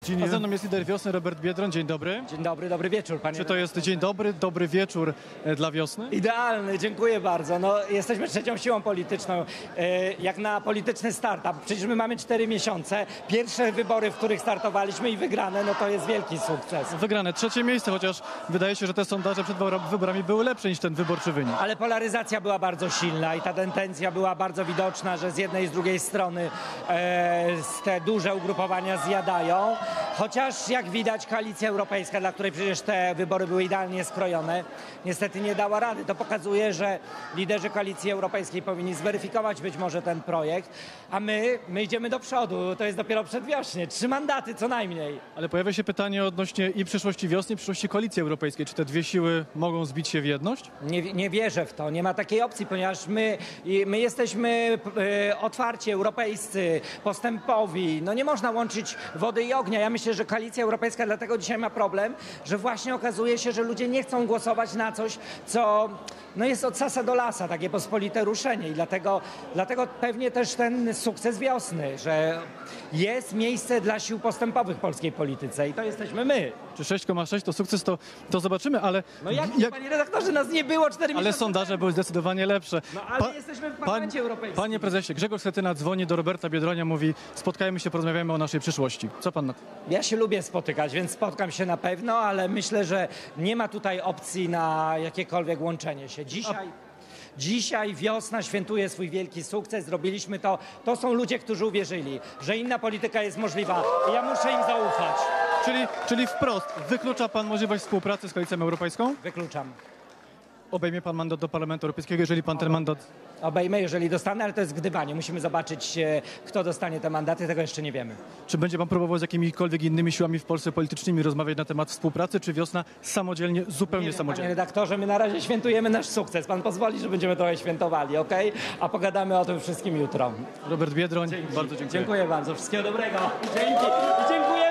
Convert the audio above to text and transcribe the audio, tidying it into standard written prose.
A ze mną jest lider Wiosny, Robert Biedroń. Dzień dobry. Dzień dobry, dobry wieczór, panie. Czy to jest dzień dobry, dobry wieczór dla Wiosny? Idealny, dziękuję bardzo. No, jesteśmy trzecią siłą polityczną, jak na polityczny startup. Przecież my mamy 4 miesiące. Pierwsze wybory, w których startowaliśmy i wygrane, no to jest wielki sukces. Wygrane trzecie miejsce, chociaż wydaje się, że te sondaże przed wyborami były lepsze niż ten wyborczy wynik. Ale polaryzacja była bardzo silna i ta tendencja była bardzo widoczna, że z jednej i z drugiej strony te duże ugrupowania zjadają. Chociaż jak widać Koalicja Europejska, dla której przecież te wybory były idealnie skrojone, niestety nie dała rady. To pokazuje, że liderzy Koalicji Europejskiej powinni zweryfikować być może ten projekt, a my idziemy do przodu. To jest dopiero przedwiośnie. 3 mandaty co najmniej. Ale pojawia się pytanie odnośnie i przyszłości Wiosny, i przyszłości Koalicji Europejskiej. Czy te dwie siły mogą zbić się w jedność? Nie wierzę w to. Nie ma takiej opcji, ponieważ my jesteśmy otwarci, europejscy, postępowi. No nie można łączyć wody i ognia. Ja myślę, że Koalicja Europejska dlatego dzisiaj ma problem, że właśnie okazuje się, że ludzie nie chcą głosować na coś, co no jest od sasa do lasa, takie pospolite ruszenie. I dlatego pewnie też ten sukces Wiosny, że jest miejsce dla sił postępowych w polskiej polityce i to jesteśmy my. Czy 6,6 to sukces, to zobaczymy, ale... No jak, panie redaktorze, nas nie było 4 miesiące Ale sondaże były zdecydowanie lepsze. No ale jesteśmy w Parlamencie Europejskim. Panie prezesie, Grzegorz Schetyna dzwoni do Roberta Biedronia, mówi: spotkajmy się, porozmawiamy o naszej przyszłości. Co pan na to? Ja się lubię spotykać, więc spotkam się na pewno, ale myślę, że nie ma tutaj opcji na jakiekolwiek łączenie się. Dzisiaj Wiosna świętuje swój wielki sukces, zrobiliśmy to. To są ludzie, którzy uwierzyli, że inna polityka jest możliwa i ja muszę im zaufać. Czyli wprost, wyklucza pan możliwość współpracy z Koalicją Europejską? Wykluczam. Obejmie pan mandat do Parlamentu Europejskiego, jeżeli pan ten mandat... Obejmę, jeżeli dostanę, ale to jest gdybanie. Musimy zobaczyć, kto dostanie te mandaty, tego jeszcze nie wiemy. Czy będzie pan próbował z jakimikolwiek innymi siłami w Polsce politycznymi rozmawiać na temat współpracy, czy Wiosna samodzielnie, zupełnie samodzielnie? Panie redaktorze, my na razie świętujemy nasz sukces. Pan pozwoli, że będziemy trochę świętowali, okej? A pogadamy o tym wszystkim jutro. Robert Biedroń, bardzo dziękuję. Dziękuję bardzo. Wszystkiego dobrego. Dzięki. Dziękuję.